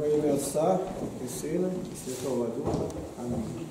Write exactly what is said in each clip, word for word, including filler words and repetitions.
Во имя Отца и Сына и Святого Духа. Аминь.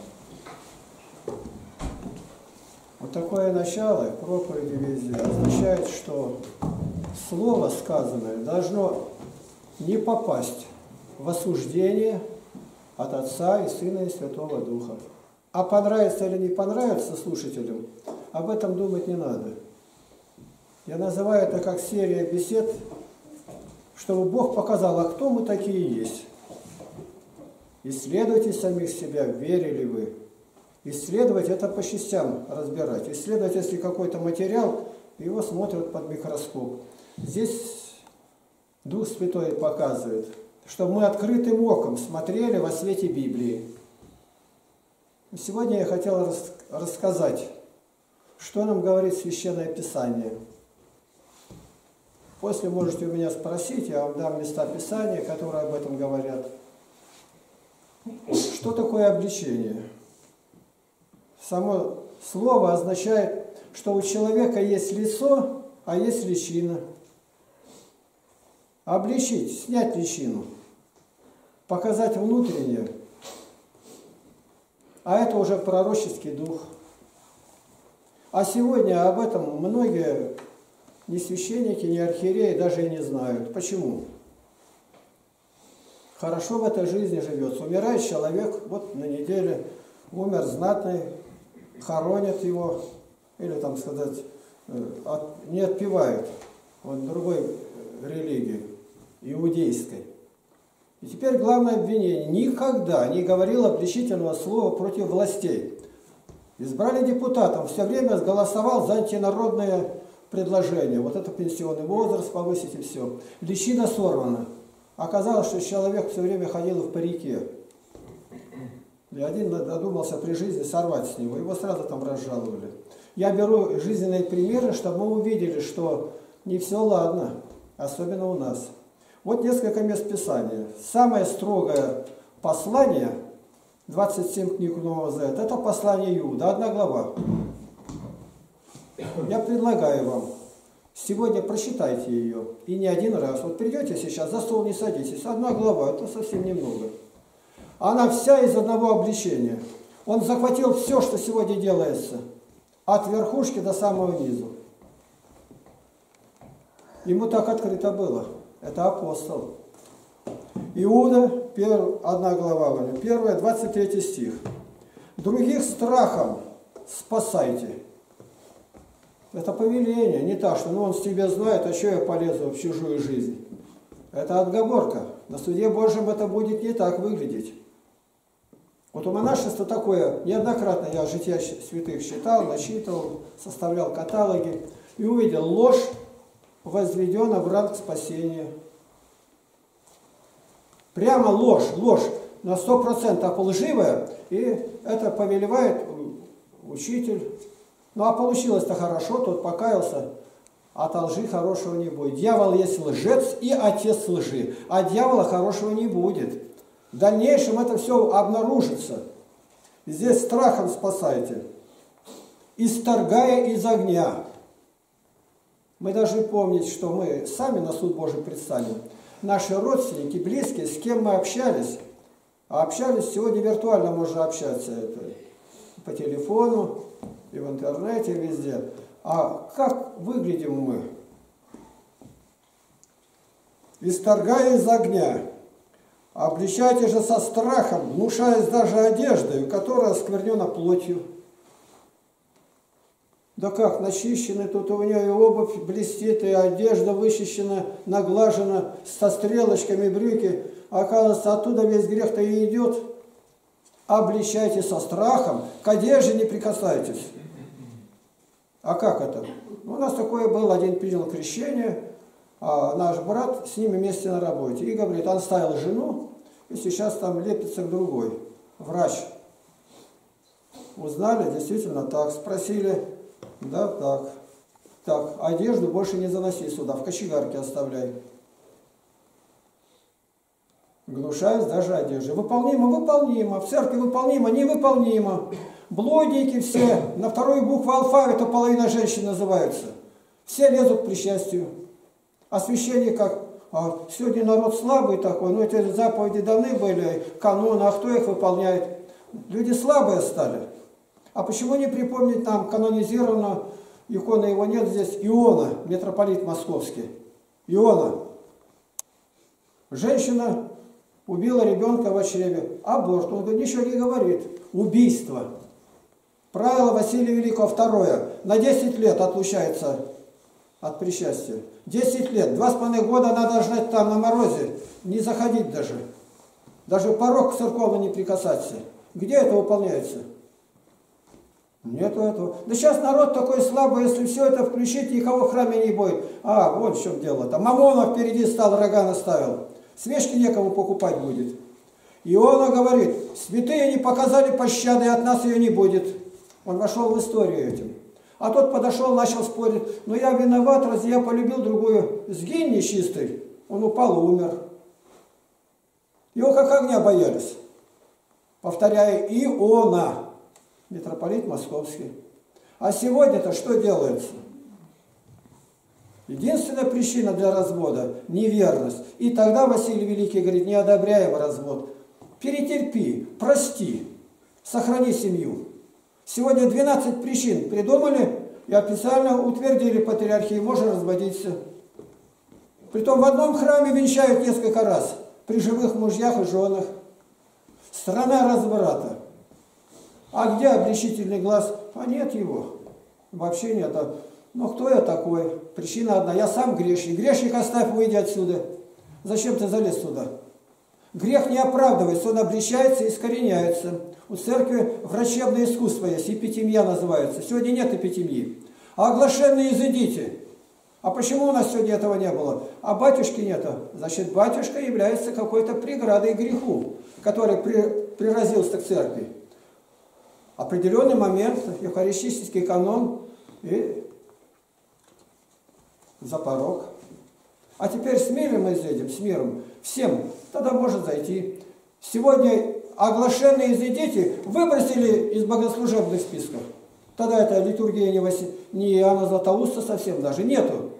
Вот такое начало проповеди везде означает, что слово сказанное должно не попасть в осуждение от Отца и Сына и Святого Духа. А понравится или не понравится слушателям, об этом думать не надо. Я называю это как серия бесед, чтобы Бог показал, а кто мы такие есть. Исследуйте самих себя, верили вы. Исследовать это по частям разбирать. Исследовать, если какой-то материал, его смотрят под микроскоп. Здесь Дух Святой показывает, чтобы мы открытым оком смотрели во свете Библии. Сегодня я хотел рас рассказать, что нам говорит Священное Писание. После можете у меня спросить, я вам дам места Писания, которые об этом говорят. Что такое обличение? Само слово означает, что у человека есть лицо, а есть личина. Обличить, снять личину, показать внутреннее. А это уже пророческий дух. А сегодня об этом многие ни священники, ни архиереи даже и не знают. Почему? Хорошо в этой жизни живется. Умирает человек, вот на неделе умер знатный, хоронят его, или там сказать, не отпевают. Вот другой религии, иудейской. И теперь главное обвинение. Никогда не говорил обличительного слова против властей. Избрали депутатом, все время голосовал за антинародное предложение. Вот это пенсионный возраст повысить и все. Личина сорвана. Оказалось, что человек все время ходил в парике. И один додумался при жизни сорвать с него. Его сразу там разжаловали. Я беру жизненные примеры, чтобы мы увидели, что не все ладно. Особенно у нас. Вот несколько мест Писания. Самое строгое послание, двадцать семь книг Нового Завета, это послание Иуда, одна глава. Я предлагаю вам, сегодня прочитайте ее, и не один раз. Вот придете сейчас, за стол не садитесь, одна глава, это совсем немного. Она вся из одного обличения. Он захватил все, что сегодня делается, от верхушки до самого низу. Ему так открыто было. Это апостол. Иуда, первая, одна глава, первая, двадцать третий стих. Других страхом спасайте. Это повеление, не так, что ну, он с тебя знает, а что я полезу в чужую жизнь. Это отговорка. На суде Божьем это будет не так выглядеть. Вот у монашества такое, неоднократно я жития святых читал, начитывал, составлял каталоги и увидел, ложь возведена в ранг спасения. Прямо ложь, ложь, на сто процентов лживая, и это повелевает учитель. Ну а получилось-то хорошо, тот покаялся, от лжи хорошего не будет. Дьявол есть лжец и отец лжи, а дьявола хорошего не будет. В дальнейшем это все обнаружится. Здесь страхом спасайте, исторгая из огня. Мы должны помнить, что мы сами на суд Божий предстанем. Наши родственники, близкие, с кем мы общались, а общались сегодня виртуально можно общаться, это по телефону, и в интернете, везде. А как выглядим мы? Исторгая из огня, обличайте же со страхом, внушаясь даже одеждой, которая осквернена плотью. Да как, начищены, тут у нее и обувь блестит, и одежда вычищена, наглажена, со стрелочками брюки. А оказывается, оттуда весь грех-то и идет. Обличайте со страхом, к одежде не прикасайтесь. А как это? У нас такое было, один принял крещение, а наш брат с ними вместе на работе. И говорит, он ставил жену, и сейчас там лепится к другой. Врач. Узнали, действительно так, спросили. Да, так. Так, одежду больше не заноси сюда, в кочегарке оставляй. Гнушаюсь даже одежды. Выполнимо, выполнимо. В церкви выполнимо, невыполнимо. Блудники все, на вторую букву алфавита половина женщин называются. Все лезут к причастию. А священник как? А сегодня народ слабый такой, ну эти заповеди даны были, каноны, а кто их выполняет? Люди слабые стали. А почему не припомнить нам канонизированно, иконы его нет здесь, Иона, митрополит московский. Иона. Женщина убила ребенка в чреве. Аборт. Он говорит, ничего не говорит. Убийство. Правило Василия Великого второе. На десять лет отлучается от причастия. десять лет. Два с половиной года она должна там на морозе не заходить даже. Даже порог церковный не прикасаться. Где это выполняется? Нету этого. Да сейчас народ такой слабый, если все это включить, никого в храме не будет. А, вот в чем дело-то. Мамонов впереди стал, рога наставил. Свечки некому покупать будет. Иона говорит, святые не показали пощады, и от нас ее не будет. Он вошел в историю этим. А тот подошел, начал спорить. Но я виноват, раз я полюбил другую. Сгинь нечистый. Он упал и умер. Его как огня боялись. Повторяю, Иона, митрополит московский. А сегодня-то что делается? Единственная причина для развода – неверность. И тогда Василий Великий говорит, не одобряем развод. Перетерпи, прости, сохрани семью. Сегодня двенадцать причин придумали и официально утвердили патриархии, можно разводиться. Притом в одном храме венчают несколько раз, при живых мужьях и женах. Страна разврата. А где обличительный глаз? А нет его. Вообще нет. Ну кто я такой? Причина одна. Я сам грешник. Грешник оставь, выйди отсюда. Зачем ты залез сюда? Грех не оправдывается, он обличается и искореняется. У церкви врачебное искусство есть, эпитемия называется. Сегодня нет эпитемии. А оглашенные изыдите. А почему у нас сегодня этого не было? А батюшки нету. Значит, батюшка является какой-то преградой к греху, который при, приразился к церкви. Определенный момент, евхаристический канон и за порог. А теперь с миром мы изъедем, с миром. Всем. Тогда может зайти. Сегодня оглашенные изыдите выбросили из богослужебных списков. Тогда это литургия не, Васи... не Иоанна Златоуста совсем даже нету.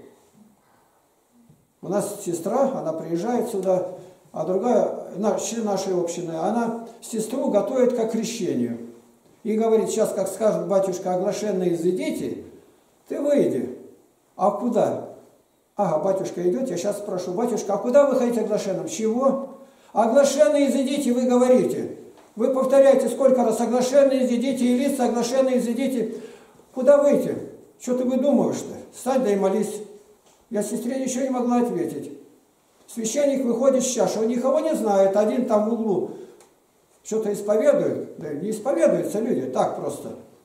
У нас сестра, она приезжает сюда, а другая, член нашей общины, она сестру готовит к крещению. И говорит, сейчас, как скажет батюшка, оглашенные изыдите, ты выйди. А куда? Ага, батюшка идет, я сейчас спрошу, батюшка, а куда вы хотите оглашенным? Чего? Оглашенные изыдите, вы говорите. Вы повторяете сколько раз, оглашенные изыдите, и лица оглашенные изыдите. Куда выйти? Что ты выдумываешь-то? Встань да и молись. Я сестре ничего не могла ответить. Священник выходит с чаши, он никого не знает, один там в углу что-то исповедует. Да не исповедуются люди, так просто.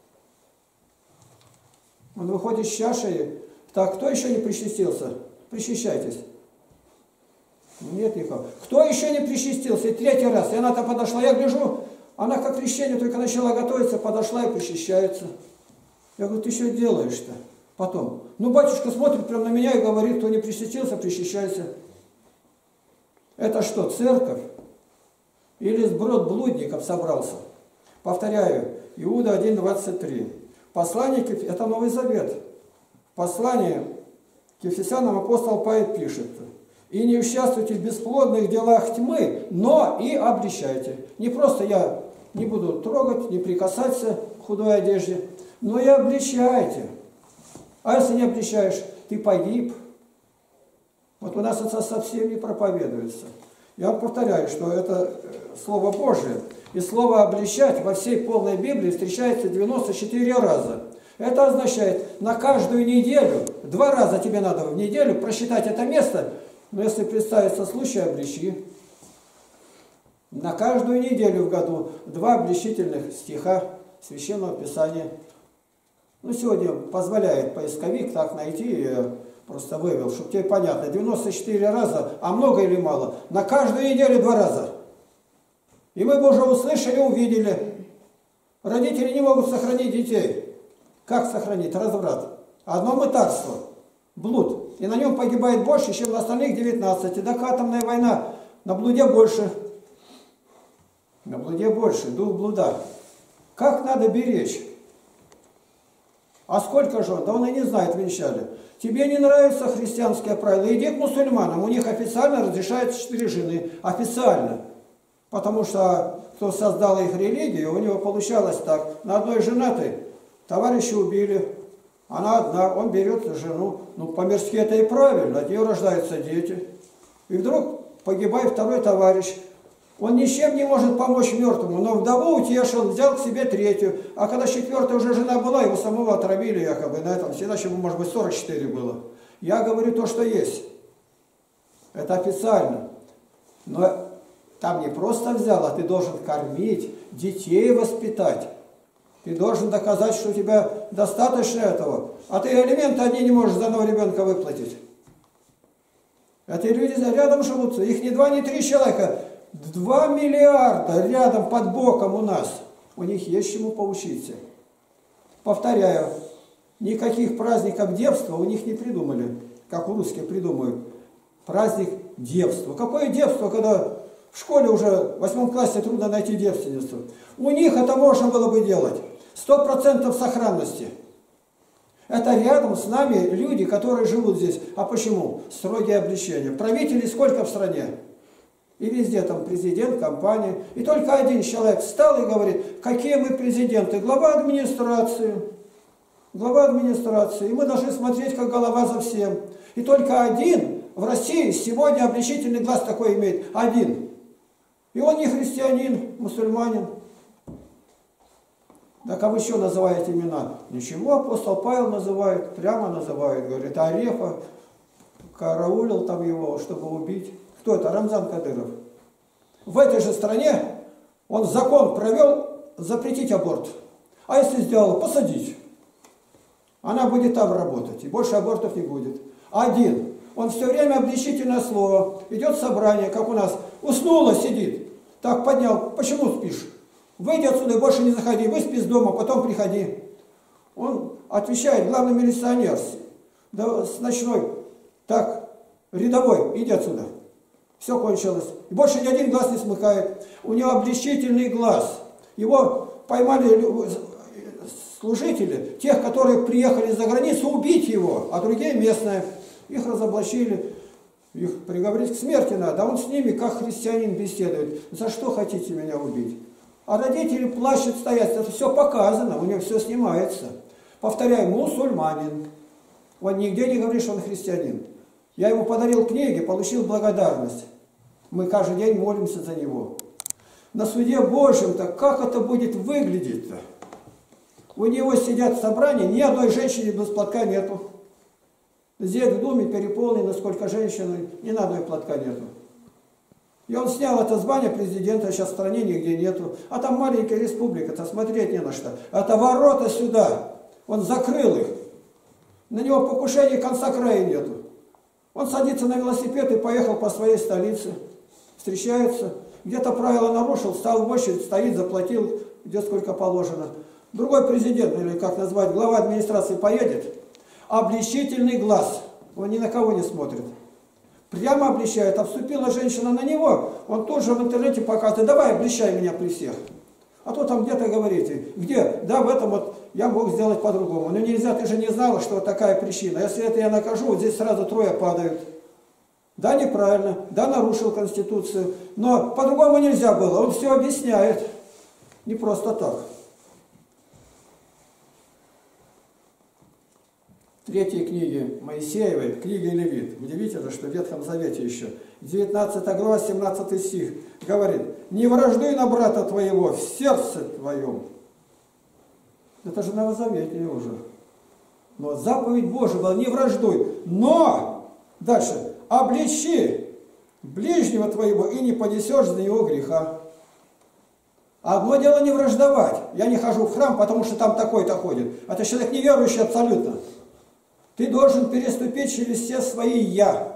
Он выходит с чашей. Так, кто еще не причастился? Причащайтесь. Нет никого. Кто еще не причастился? И третий раз. И она-то подошла, я гляжу, она как крещение только начала готовиться, подошла и причащается. Я говорю, ты что делаешь-то? Потом. Ну, батюшка смотрит прямо на меня и говорит, кто не причастился, причащайся. Это что, церковь? Или сброд блудников собрался? Повторяю, Иуда один двадцать три. Посланники, это Новый Завет. Послание к Ефесянам апостол Павел пишет. И не участвуйте в бесплодных делах тьмы, но и обличайте. Не просто я не буду трогать, не прикасаться к худой одежде, но и обличайте. А если не обличаешь, ты погиб. Вот у нас это совсем не проповедуется. Я повторяю, что это Слово Божие. И слово «обличать» во всей полной Библии встречается девяносто четыре раза. Это означает, на каждую неделю, два раза тебе надо в неделю просчитать это место, но если представится случай, обличи. На каждую неделю в году два обличительных стиха Священного Писания. Ну, сегодня позволяет поисковик так найти, я просто вывел, чтобы тебе понятно. девяносто четыре раза, а много или мало? На каждую неделю два раза. И мы бы уже услышали, увидели. Родители не могут сохранить детей. Как сохранить? Разврат. Одно мытарство. Блуд. И на нем погибает больше, чем на остальных девятнадцати. Так атомная война. На блуде больше. На блуде больше. Дух блуда. Как надо беречь? А сколько жен? Да он и не знает венчали. Тебе не нравится христианское правило? Иди к мусульманам. У них официально разрешается четыре жены. Официально. Потому что кто создал их религию, у него получалось так. На одной женатой товарища убили. Она одна, он берет жену. Ну, по-мирски это и правильно. От нее рождаются дети. И вдруг погибает второй товарищ. Он ничем не может помочь мертвому, но вдову утешил, взял к себе третью. А когда четвертая уже жена была, его самого отравили якобы на этом. Иначе ему, может быть, сорок четыре было. Я говорю то, что есть. Это официально. Но там не просто взял, а ты должен кормить, детей воспитать. Ты должен доказать, что у тебя достаточно этого. А ты алименты одни не можешь за одного ребенка выплатить. Эти люди рядом живут. Их не два, не три человека. Два миллиарда рядом под боком у нас. У них есть чему поучиться. Повторяю, никаких праздников девства у них не придумали, как у русских придумают. Праздник девства. Какое девство, когда в школе уже в восьмом классе трудно найти девственницу? У них это можно было бы делать. Сто процентов сохранности. Это рядом с нами люди, которые живут здесь. А почему? Строгие обличения. Правителей сколько в стране? И везде там президент, компания. И только один человек встал и говорит, какие мы президенты? Глава администрации. Глава администрации. И мы должны смотреть, как голова за всем. И только один в России сегодня обличительный глаз такой имеет. Один. И он не христианин, мусульманин. Так а вы что называете имена? Ничего, апостол Павел называет, прямо называет. Говорит, Арефа караулил там его, чтобы убить. Кто это? Рамзан Кадыров. В этой же стране он закон провел запретить аборт. А если сделал, посадить. Она будет там работать. И больше абортов не будет. Один. Он все время обличительное слово. Идет собрание, как у нас. Уснула, сидит. Так, поднял. Почему спишь? Выйди отсюда и больше не заходи. Выспи дома, потом приходи. Он отвечает, главный милиционер. Да, с ночной. Так, рядовой, иди отсюда. Все кончилось. И больше ни один глаз не смыкает. У него обличительный глаз. Его поймали служители, тех, которые приехали за границу, убить его, а другие местные. Их разоблачили, их приговорить к смерти надо. А он с ними, как христианин, беседует. За что хотите меня убить? А родители плачут, стоят. Это все показано, у него все снимается. Повторяю, мусульманин. Он нигде не говорит, что он христианин. Я ему подарил книги, получил благодарность. Мы каждый день молимся за него. На суде Божьем-то как это будет выглядеть-то? У него сидят в собрании, ни одной женщины без платка нету. Здесь в Думе переполнено, сколько женщин, ни на одной платка нету. И он снял это звание президента, сейчас в стране нигде нету. А там маленькая республика-то, смотреть не на что. Это ворота сюда. Он закрыл их. На него покушения конца края нету. Он садится на велосипед и поехал по своей столице. Встречается. Где-то правила нарушил, встал в очередь, стоит, заплатил, где сколько положено. Другой президент, или как назвать, глава администрации поедет. Обличительный глаз. Он ни на кого не смотрит. Прямо обличает. А вступила женщина на него, он тоже в интернете показывает, давай обличай меня при всех. А то там где-то говорите, где? Да, в этом вот я мог сделать по-другому. Но нельзя, ты же не знала, что вот такая причина. Если это я накажу, вот здесь сразу трое падают. Да, неправильно, да, нарушил Конституцию. Но по-другому нельзя было. Он все объясняет. Не просто так. В третьей книге Моисеевой, книге Левит, удивительно, что в Ветхом Завете еще, девятнадцатая глава, семнадцатый стих, говорит, не враждуй на брата твоего в сердце твоем. Это же Новозаветие уже. Но заповедь Божия была, не враждуй, но, дальше, обличи ближнего твоего и не понесешь за него греха. Одно дело не враждовать. Я не хожу в храм, потому что там такой-то ходит. Это человек неверующий абсолютно. Ты должен переступить через все свои «я».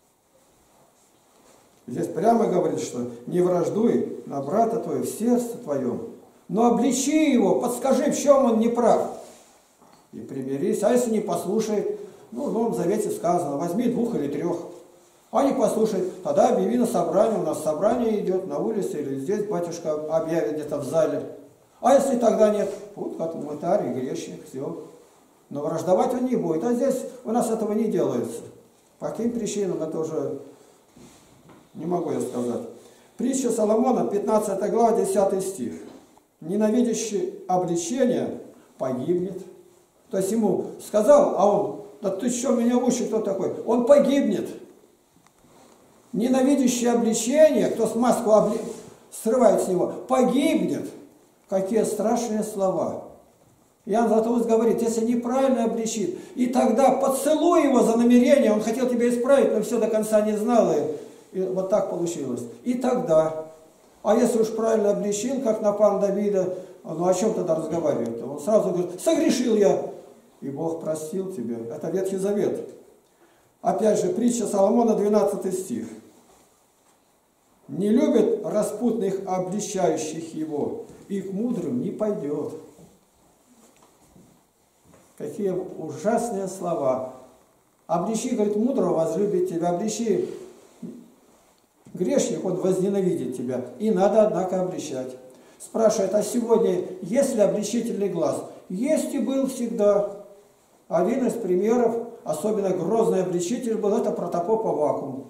Здесь прямо говорит, что не враждуй на брата твоего в сердце твоем, но обличи его, подскажи, в чем он не прав. И примирись. А если не послушает, ну, в Новом Завете сказано, возьми двух или трех. А не послушает, тогда объяви на собрание. У нас собрание идет на улице или здесь батюшка объявит где-то в зале. А если тогда нет, вот как мытарь и грешник, все. Но враждовать он не будет. А здесь у нас этого не делается. По каким причинам, это уже не могу я сказать. Притча Соломона, пятнадцатая глава, десятый стих. Ненавидящий обличение погибнет. То есть ему сказал, а он, да ты что меня учишь, кто такой? Он погибнет. Ненавидящий обличение, кто с маску обли... срывает с него, погибнет. Какие страшные слова. Иоанн Златоуст говорит, если неправильно обличит, и тогда поцелуй его за намерение, он хотел тебя исправить, но все до конца не знал, и, и вот так получилось. И тогда, а если уж правильно обличил, как Напан Давида, ну о чем тогда разговаривает? Он сразу говорит, согрешил я, и Бог простил тебя. Это Ветхий Завет. Опять же, притча Соломона, двенадцатый стих. Не любит распутных, обличающих его, и к мудрым не пойдет. Какие ужасные слова. Обличи, говорит, мудрого возлюбит тебя, обличи грешник, он возненавидит тебя. И надо, однако, обличать. Спрашивает, а сегодня есть ли обличительный глаз? Есть и был всегда. Один из примеров, особенно грозный обличитель был, это протопоп Аввакум.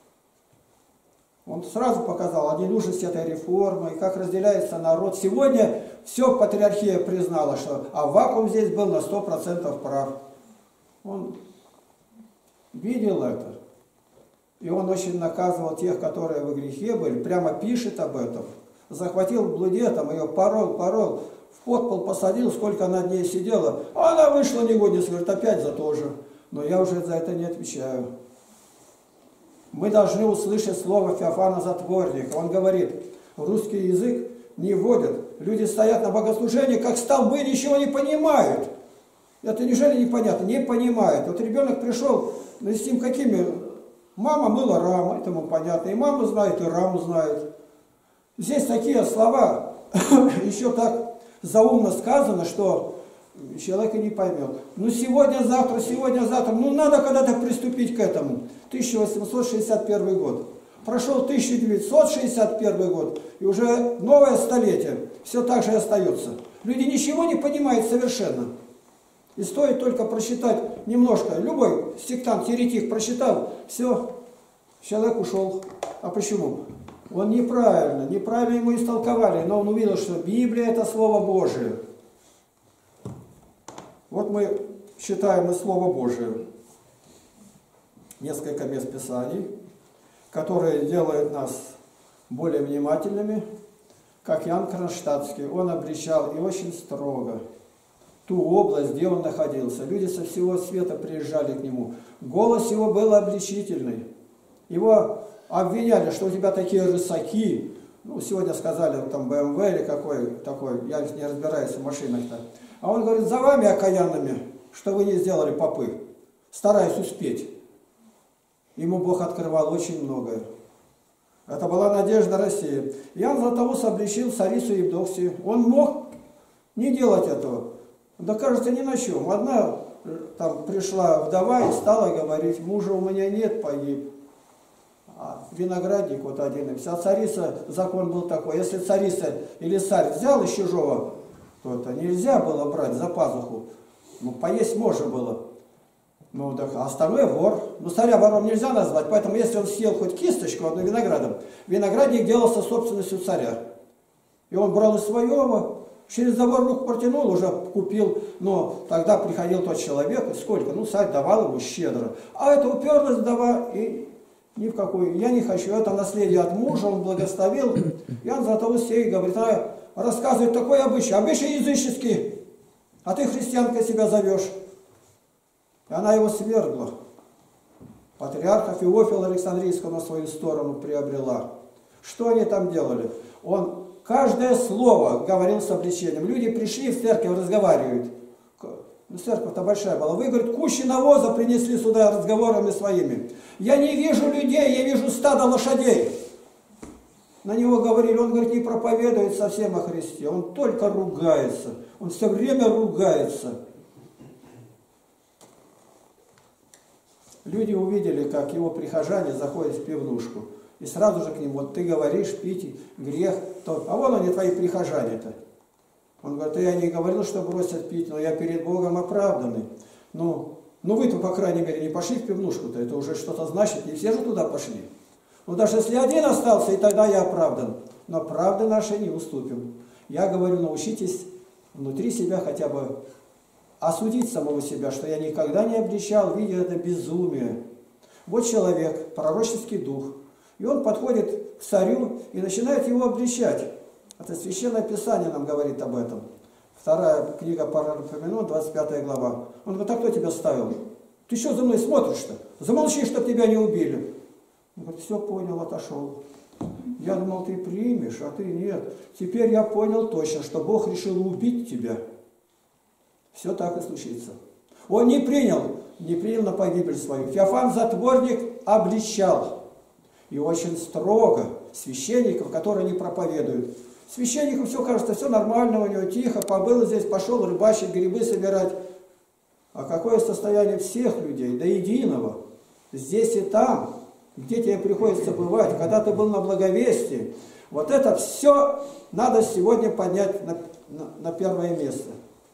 Он сразу показал ненужность этой реформы, и как разделяется народ. Сегодня все патриархия признала, что Аввакум здесь был на сто процентов прав. Он видел это. И он очень наказывал тех, которые во грехе были, прямо пишет об этом. Захватил в блуде, там ее порол, порол, в подпол посадил, сколько она ней сидела. А она вышла негодница, говорит, опять за то же. Но я уже за это не отвечаю. Мы должны услышать слово Феофана Затворника. Он говорит, русский язык не вводят. Люди стоят на богослужении, как столбы, ничего не понимают. Это неужели непонятно? Не понимают. Вот ребенок пришел, ну с ним какими? Мама мыла раму, этому понятно. И мама знает, и раму знает. Здесь такие слова еще так заумно сказано, что человек и не поймет. Ну сегодня, завтра, сегодня, завтра. Ну надо когда-то приступить к этому. тысяча восемьсот шестьдесят первый год. Прошел тысяча девятьсот шестьдесят первый год. И уже новое столетие. Все так же и остается. Люди ничего не понимают совершенно. И стоит только прочитать немножко. Любой сектант, еретик прочитал, все, человек ушел. А почему? Он неправильно, неправильно ему истолковали, но он увидел, что Библия это Слово Божие. Вот мы читаем и Слово Божие. Несколько мест Писаний, которые делают нас более внимательными, как Иоанн Кронштадтский. Он обличал и очень строго ту область, где он находился. Люди со всего света приезжали к нему. Голос его был обличительный. Его обвиняли, что у тебя такие рысаки. Ну, сегодня сказали, там, бэ эм вэ или какой такой, я не разбираюсь в машинах-то. А он говорит, за вами, окаянными, что вы не сделали попы. Стараюсь успеть. Ему Бог открывал очень многое. Это была надежда России. Иоанн Златоуст обличил царицу Евдоксию. Он мог не делать этого. Да, кажется, ни на чем. Одна там пришла вдова и стала говорить, мужа у меня нет, погиб. А виноградник вот один. И вся царица, закон был такой, если царица или царь взял из чужого, то это нельзя было брать за пазуху. Ну, поесть можно было. Ну, так, а остальное вор. Ну, царя вором нельзя назвать, поэтому если он съел хоть кисточку одну виноградом, виноградник делался собственностью царя. И он брал из своего, через забор руку протянул, уже купил, но тогда приходил тот человек, и сколько? Ну, царь давал ему щедро. А это уперлась вдова, и ни в какую, я не хочу, это наследие от мужа, он благословил. Иоанн Златоуст ей говорит, она рассказывает такой обычай, обычай языческий, а ты христианкой себя зовешь. И она его свергла. Патриарха Феофила Александрийского на свою сторону приобрела. Что они там делали? Он каждое слово говорил с обличением. Люди пришли в церковь, разговаривают. Ну, церковь-то большая была. Вы, говорит, кучи навоза принесли сюда разговорами своими. Я не вижу людей, я вижу стадо лошадей. На него говорили, он, говорит, не проповедует совсем о Христе. Он только ругается. Он все время ругается. Люди увидели, как его прихожане заходят в пивнушку. И сразу же к ним, вот ты говоришь, пить грех. То... А вон они, твои прихожане-то. Он говорит, я не говорил, что бросят пить, но я перед Богом оправданный. Ну, ну вы-то, по крайней мере, не пошли в пивнушку-то, это уже что-то значит, не все же туда пошли. Ну, даже если один остался, и тогда я оправдан. Но правды нашей не уступим. Я говорю, научитесь внутри себя хотя бы осудить самого себя, что я никогда не обличал, видя это безумие. Вот человек, пророческий дух, и он подходит к царю и начинает его обличать. Это Священное Писание нам говорит об этом. Вторая книга Паралипоменон, двадцать пятая глава. Он говорит, а кто тебя ставил? Ты что за мной смотришь-то? Замолчи, чтобы тебя не убили. Он говорит, все понял, отошел. Я думал, ты примешь, а ты нет. Теперь я понял точно, что Бог решил убить тебя. Все так и случится. Он не принял, не принял на погибель свою. Феофан Затворник обличал. И очень строго священников, которые не проповедуют. Священнику все кажется, все нормально у него, тихо, побыл здесь, пошел рыбачить, грибы собирать. А какое состояние всех людей, до единого, здесь и там, где тебе приходится бывать, когда ты был на благовестии. Вот это все надо сегодня поднять на, на, на первое место.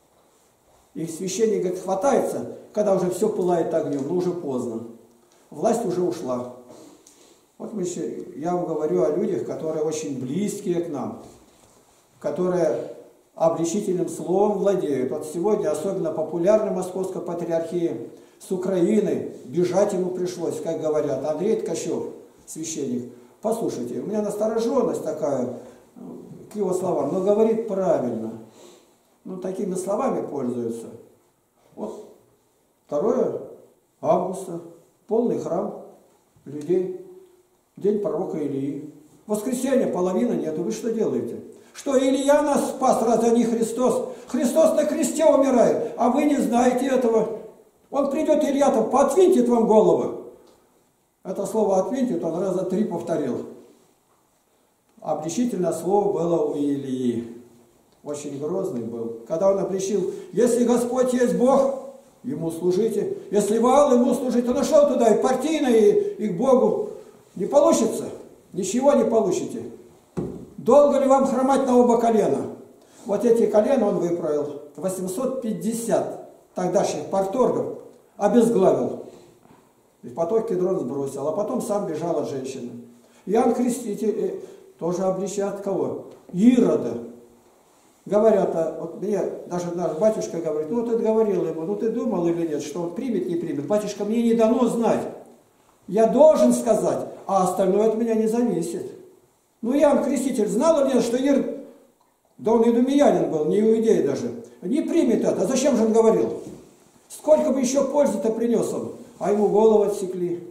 И священник, говорит, хватается, когда уже все пылает огнем, но уже поздно. Власть уже ушла. Вот мы еще, я вам говорю о людях, которые очень близкие к нам, которые обличительным словом владеют. Вот сегодня особенно популярна Московская патриархия, с Украины бежать ему пришлось, как говорят. Андрей Ткачев, священник. Послушайте, у меня настороженность такая к его словам, но говорит правильно. Ну, такими словами пользуются. Вот второе августа, полный храм людей. День пророка Илии. В воскресенье половины нету. Вы что делаете? Что, Илья нас спас, разве не Христос? Христос на кресте умирает, а вы не знаете этого. Он придет, Илья там поотвинтит вам голову. Это слово «отвинтит» он раза три повторил. Обличительное слово было у Илии. Очень грозный был. Когда он обличил, если Господь есть Бог, ему служите. Если Ваал, ему служите. Он нашел туда и партийно, и, и к Богу. Не получится, ничего не получите. Долго ли вам хромать на оба колена? Вот эти колена он выправил. восемьсот пятьдесят тогдашних парторгов обезглавил. И в поток Кедрон сбросил. А потом сам бежал от женщины. Иоанн Креститель тоже обличает кого? Ирода. Говорят, а вот мне даже наш батюшка говорит, ну ты говорил ему, ну ты думал или нет, что он примет, не примет. Батюшка, мне не дано знать. Я должен сказать, а остальное от меня не зависит. Ну, Иоанн Креститель знал ли, что Ир, да он идумеянин был, не иудей даже, не примет это. Зачем же он говорил? Сколько бы еще пользы-то принес он? А ему голову отсекли.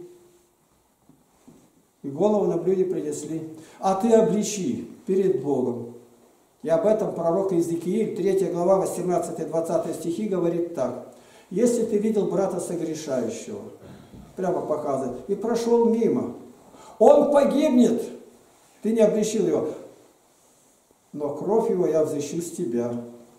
И голову на блюде принесли. А ты обличи перед Богом. И об этом пророк Иезекииль, третья глава, восемнадцатый-двадцатый стихи говорит так. Если ты видел брата согрешающего, прямо показывает, и прошел мимо, он погибнет, ты не обличил его, но кровь его я взыщу с тебя.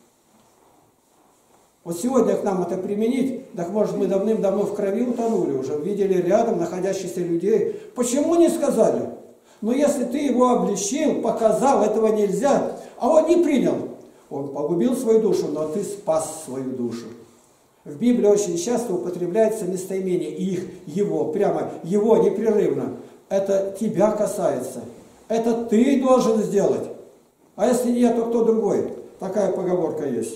Вот сегодня к нам это применить, так может мы давным-давно в крови утонули уже, видели рядом находящихся людей. Почему не сказали? Но если ты его обличил, показал, этого нельзя, а он не принял, он погубил свою душу, но ты спас свою душу. В Библии очень часто употребляется местоимение их, его, прямо его непрерывно. Это тебя касается. Это ты должен сделать. А если нет, то кто другой? Такая поговорка есть.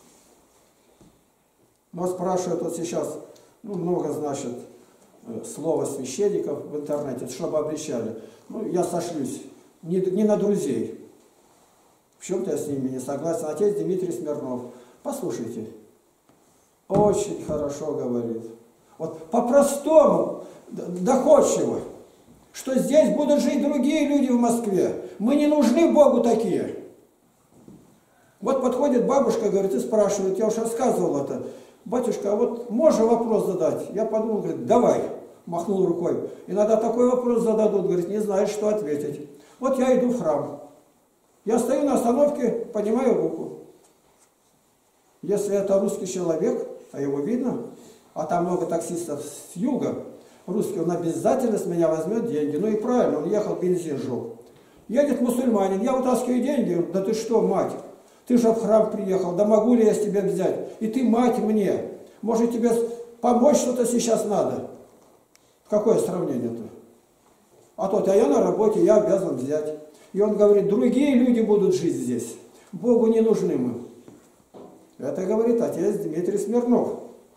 Но спрашивают вот сейчас, ну, много, значит, слова священников в интернете, чтобы обличали. Ну, я сошлюсь не, не на друзей. В чем-то я с ними не согласен. Отец Дмитрий Смирнов. Послушайте. Очень хорошо говорит. Вот по-простому, доходчиво, что здесь будут жить другие люди в Москве. Мы не нужны Богу такие. Вот подходит бабушка, говорит, и спрашивает, я уже рассказывал это. Батюшка, а вот можно вопрос задать? Я подумал, говорит, давай. Махнул рукой. Иногда такой вопрос зададут, говорит, не знаешь, что ответить. Вот я иду в храм. Я стою на остановке, поднимаю руку. Если это русский человек, а его видно, а там много таксистов с юга, русский, он обязательно с меня возьмет деньги. Ну и правильно, он ехал, бензин жег. Едет мусульманин, я вытаскиваю деньги, да ты что, мать, Ты же в храм приехал, да могу ли я с тебя взять? И ты мать мне. Может, тебе помочь что-то сейчас надо? Какое сравнение-то? А тот, а я на работе, я обязан взять. И он говорит, другие люди будут жить здесь. Богу не нужны мы. Это говорит отец Дмитрий Смирнов.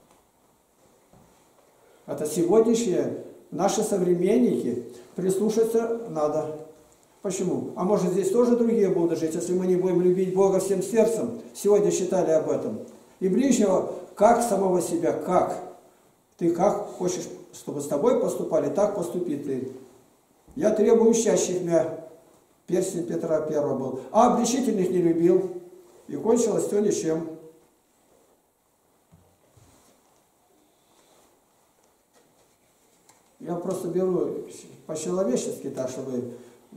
Это сегодняшние наши современники. Прислушаться надо. Почему? А может, здесь тоже другие будут жить, если мы не будем любить Бога всем сердцем? Сегодня считали об этом. И ближнего, как самого себя, как? Ты как хочешь, чтобы с тобой поступали, так поступи ты. Я требую щащих мя. Перстень Петра Первого был. А обличительных не любил. И кончилось все ничем. Я просто беру по-человечески, так, чтобы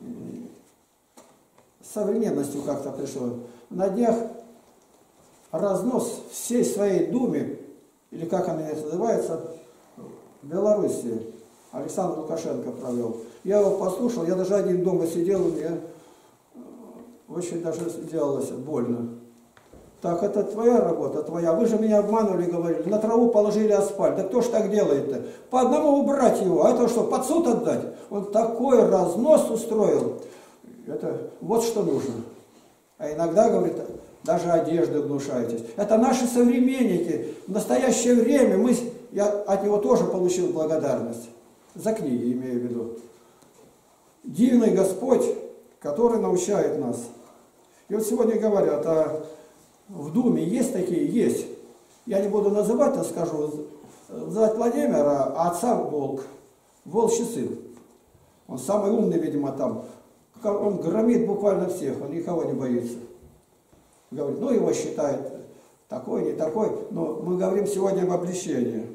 с современностью как-то пришло. На днях разнос всей своей Думе, или как она называется, в Белоруссии, Александр Лукашенко провел. Я его послушал, я даже один дома сидел, и мне очень даже сделалось больно. Так, это твоя работа, твоя. Вы же меня обманули, говорили, на траву положили асфальт. Да кто ж так делает-то? По одному убрать его, а это что, под суд отдать? Он такой разнос устроил. Это вот что нужно. А иногда, говорит, даже одежды гнушаетесь. Это наши современники. В настоящее время мы, я от него тоже получил благодарность. За книги, имею в виду. Дивный Господь, который научает нас. И вот сегодня говорят, а в Думе есть такие? Есть. Я не буду называть, а скажу. За Владимира, а отца Волк. Волчий сын. Он самый умный, видимо, там. Он громит буквально всех, он никого не боится. Говорит, ну его считают такой, не такой. Но мы говорим сегодня об обличении.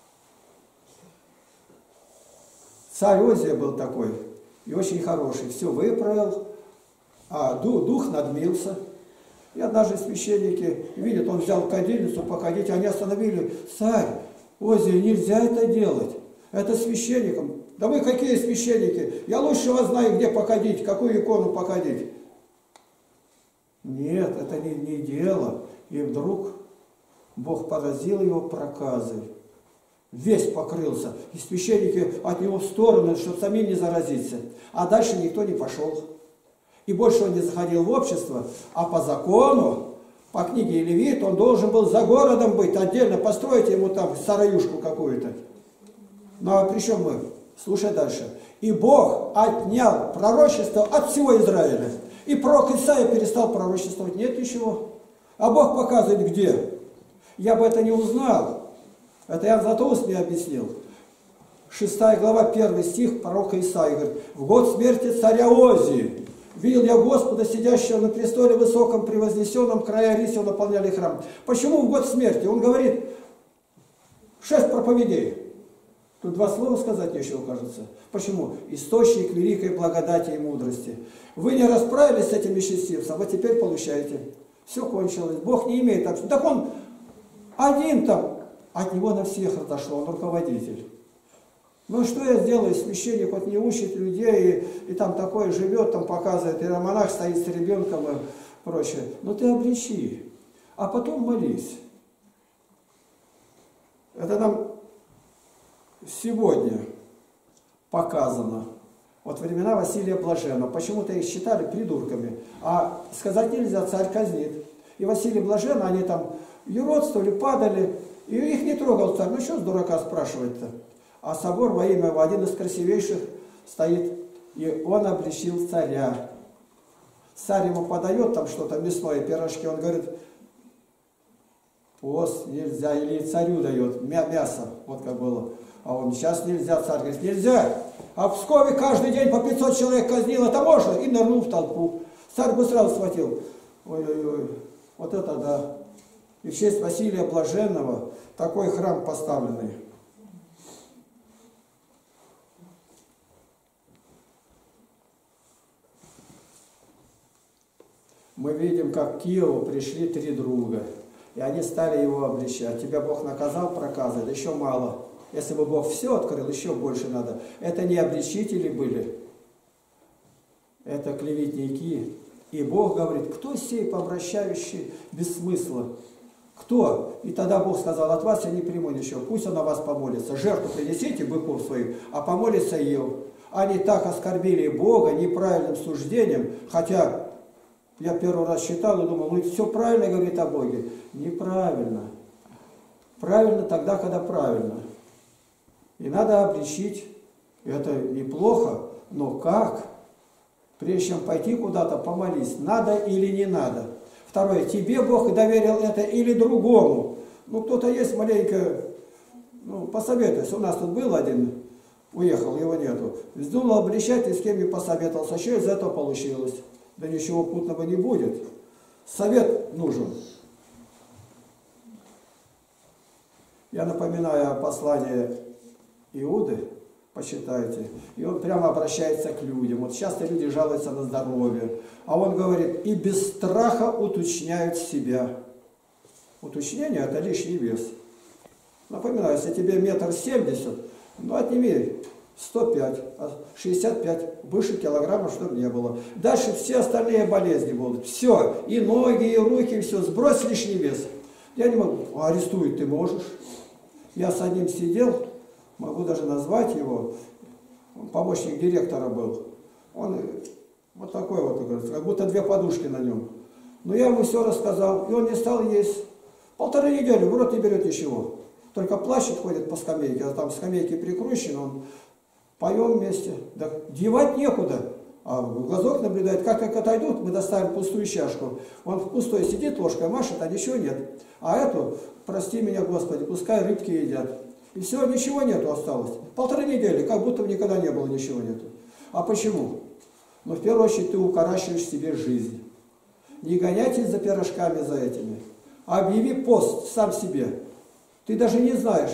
Царь Озия был такой, и очень хороший. Все выправил, а дух надмился. И однажды священники видят, он взял кадильницу покадить, они остановили. Царь, Озия, нельзя это делать. Это священникам. Да вы какие священники? Я лучше вас знаю, где покадить, какую икону покадить. Нет, это не, не дело. И вдруг Бог поразил его проказой. Весь покрылся. И священники от него в сторону, чтобы самим не заразиться. А дальше никто не пошел. И больше он не заходил в общество, а по закону, по книге Левит, он должен был за городом быть, отдельно построить ему там сараюшку какую-то. Ну а при чем мы? Слушай дальше. И Бог отнял пророчество от всего Израиля. И пророк Исаия перестал пророчествовать. Нет ничего. А Бог показывает где. Я бы это не узнал. Это я Златоуст мне объяснил. Шестая глава, первый стих пророка Исаии говорит: в год смерти царя Озии видел я Господа, сидящего на престоле высоком, превознесенном, края рисью наполняли храм. Почему в год смерти? Он говорит, шесть проповедей. Тут два слова сказать нечего, кажется. Почему? Источник великой благодати и мудрости. Вы не расправились с этим нечестивцем, вот теперь получаете. Все кончилось. Бог не имеет так. Так он один там, от него на всех отошло, он руководитель. Ну что я сделаю, священник вот не учит людей, и, и там такое живет, там показывает, и монах стоит с ребенком и прочее. Ну ты обличи, а потом молись. Это нам сегодня показано. Вот времена Василия Блаженного. Почему-то их считали придурками. А сказать нельзя, царь казнит. И Василий Блаженный, они там юродствовали, падали, и их не трогал царь. Ну что с дурака спрашивать-то? А собор во имя его, один из красивейших, стоит, и он обличил царя. Царь ему подает там что-то мясное, пирожки, он говорит, пост нельзя, или царю дает мясо, вот как было. А он, сейчас нельзя, царь говорит, нельзя. А в Пскове каждый день по пятьсот человек казнил, это можно? И нырнул в толпу. Царь бы сразу схватил. Ой-ой-ой, вот это да. И в честь Василия Блаженного такой храм поставленный. Мы видим, как к Киеву пришли три друга. И они стали его обличать. Тебя Бог наказал проказой, да еще мало. Если бы Бог все открыл, еще больше надо. Это не обличители были. Это клеветники. И Бог говорит, кто сей повращающий без смысла? Кто? И тогда Бог сказал, от вас я не приму ничего, пусть он о вас помолится. Жертву принесите быков своих, а помолится Ев. Они так оскорбили Бога неправильным суждением, хотя я первый раз читал и думал, ну все правильно говорит о Боге. Неправильно. Правильно тогда, когда правильно. И надо обличить. Это неплохо, но как? Прежде чем пойти куда-то, помолись, надо или не надо. Второе, тебе Бог доверил это или другому. Ну, кто-то есть маленько, ну, посоветуйся. У нас тут был один, уехал, его нету. Вздумал обличать и с кем не посоветовался. Что из этого получилось? Да ничего путного не будет. Совет нужен. Я напоминаю о послании Иуды, почитайте. И он прямо обращается к людям. Вот часто люди жалуются на здоровье. А он говорит, и без страха уточняют себя. Уточнение – это лишний вес. Напоминаю, если тебе метр семьдесят, ну отними сто пять, шестьдесят пять, выше килограмма, чтобы не было. Дальше все остальные болезни будут. Все, и ноги, и руки, все, сбрось лишний вес. Я не могу, арестуют ты можешь. Я с одним сидел, могу даже назвать его, он помощник директора был. Он вот такой вот, как будто две подушки на нем. Но я ему все рассказал, и он не стал есть. Полторы недели, в рот не берет ничего. Только плачет, ходит по скамейке, а там скамейки прикручены, он поем вместе. Да девать некуда. А в глазок наблюдает, как как отойдут, мы доставим пустую чашку. Он в пустой сидит, ложкой машет, а ничего нет. А эту, прости меня, Господи, пускай рыбки едят. И все, ничего нету осталось. Полторы недели, как будто никогда не было, ничего нету. А почему? Ну, в первую очередь, ты укорачиваешь себе жизнь. Не гоняйтесь за пирожками за этими. А объяви пост сам себе. Ты даже не знаешь.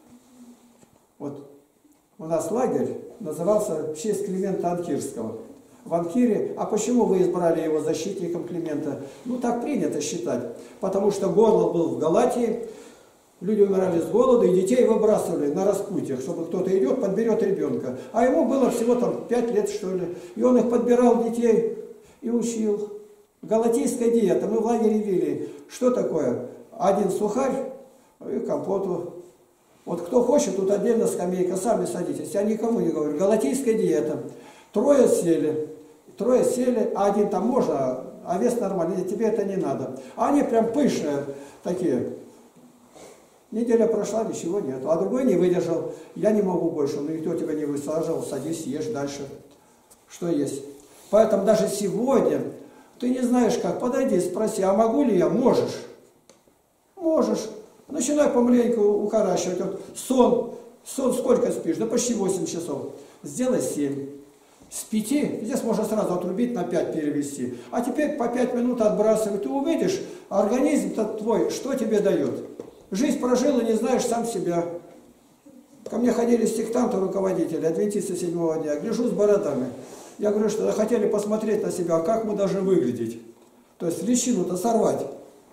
Вот у нас лагерь назывался в честь Климента Анкирского. В Анкире, а почему вы избрали его защитником Климента? Ну, так принято считать. Потому что голод был в Галатии, люди умирали с голода, и детей выбрасывали на распутьях, чтобы кто-то идет, подберет ребенка. А ему было всего там пять лет, что ли. И он их подбирал, детей, и учил. Галатийская диета. Мы в лагере вели. Что такое? Один сухарь и компоту. Вот кто хочет, тут отдельно скамейка, сами садитесь. Я никому не говорю. Галатийская диета. Трое сели. Трое сели, а один там можно, а вес нормальный. Тебе это не надо. А они прям пышные такие. Неделя прошла, ничего нет. А другой не выдержал. Я не могу больше. Ну никто тебя не высаживал. Садись, ешь дальше. Что есть. Поэтому даже сегодня ты не знаешь как. Подойди, спроси, а могу ли я? Можешь. Можешь. Начинай помаленьку укорачивать. Вот сон. Сон сколько спишь? Да почти восемь часов. Сделай семь. С пяти, здесь можно сразу отрубить, на пять перевести. А теперь по пять минут отбрасывай. Ты увидишь, организм-то твой, что тебе дает? Жизнь прожил и не знаешь сам себя. Ко мне ходили сектанты, руководители, адвентисты седьмого дня. Гляжу с бородами. Я говорю, что хотели посмотреть на себя, как мы должны выглядеть. То есть личину-то сорвать.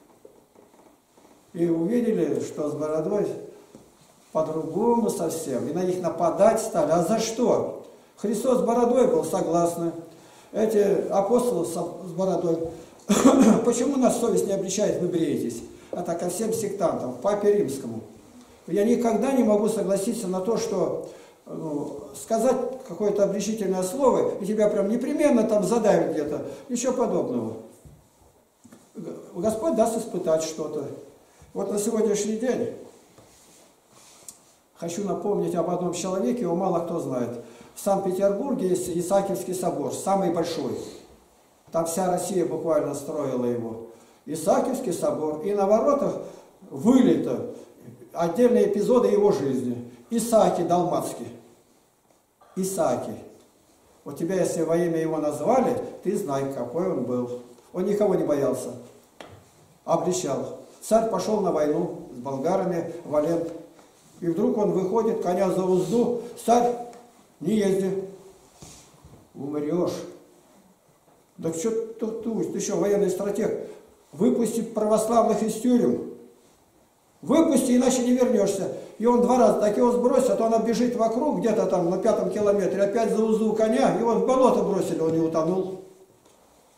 И увидели, что с бородой по-другому совсем. И на них нападать стали. А за что? Христос с бородой был, согласны. Эти апостолы с бородой. Почему нас совесть не обличает, вы бреетесь? Это ко всем сектантам, папе римскому. Я никогда не могу согласиться на то, что ну, сказать какое-то обличительное слово, и тебя прям непременно там задавят где-то. Ничего подобного. Господь даст испытать что-то. Вот на сегодняшний день хочу напомнить об одном человеке, его мало кто знает. В Санкт-Петербурге есть Исаакиевский собор, самый большой. Там вся Россия буквально строила его. Исаакиевский собор. И на воротах вылито отдельные эпизоды его жизни. Исааки Далмацкий. Исааки. Вот тебя, если во имя его назвали, ты знай, какой он был. Он никого не боялся. Обличал. Царь пошел на войну с болгарами, Валент. И вдруг он выходит, коня за узду. Царь, не езди. Умрешь. Да что ты, ты что, военный стратег? Выпусти православных из тюрем. Выпусти, иначе не вернешься. И он два раза так его сбросит, а то она бежит вокруг, где-то там на пятом километре, опять за узду коня, и он в болото бросили, он не утонул.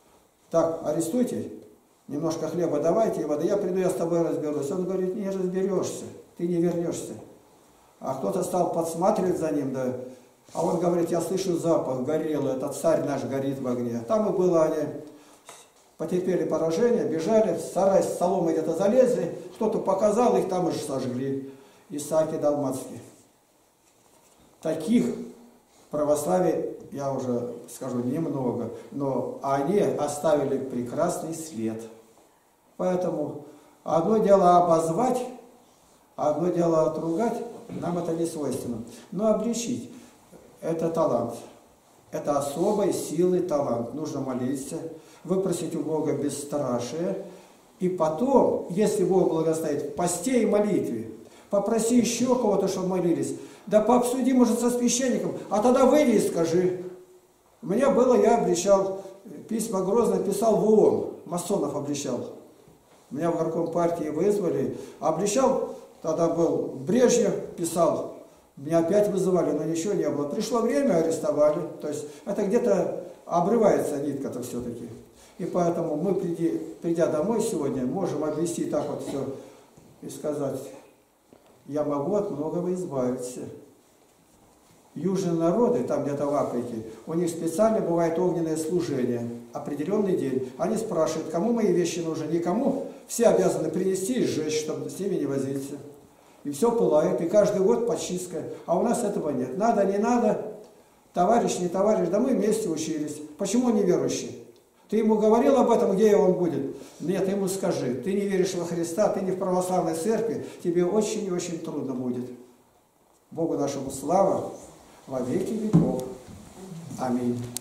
так, арестуйте, немножко хлеба давайте и воды, я приду, я с тобой разберусь. Он говорит, не разберешься, ты не вернешься. А кто-то стал подсматривать за ним, да, а он говорит, я слышу запах горелый, этот царь наш горит в огне. Там и было, они потерпели поражение, бежали, в сарай с соломой где-то залезли, кто-то показал, их там уже сожгли. Исааки Далмацкий. Таких в православии, я уже скажу, немного, но они оставили прекрасный след. Поэтому одно дело обозвать, одно дело отругать, нам это не свойственно. Но обличить – это талант. Это особой силы талант. Нужно молиться, выпросить у Бога бесстрашие. И потом, если Бог благословит, в посте и молитве, попроси еще кого-то, чтобы молились. Да пообсуди, может, со священником, а тогда выйди и скажи. У меня было, я обличал, письма Грозные писал в ООН, масонов обличал. Меня в горком партии вызвали, обличал, тогда был Брежнев, писал. Меня опять вызывали, но ничего не было. Пришло время, арестовали. То есть это где-то обрывается нитка-то все-таки. И поэтому мы, приди, придя домой сегодня, можем обвести так вот все и сказать, я могу от многого избавиться. Южные народы, там где-то в Африке, у них специально бывает огненное служение, определенный день. Они спрашивают, кому мои вещи нужны, никому. Все обязаны принести и сжечь, чтобы с ними не возиться. И все пылает, и каждый год почистка. А у нас этого нет. Надо, не надо, товарищ, не товарищ, да мы вместе учились. Почему неверующий? Ты ему говорил об этом, где он будет? Нет, ему скажи, ты не веришь во Христа, ты не в православной церкви, тебе очень и очень трудно будет. Богу нашему слава во веки веков. Аминь.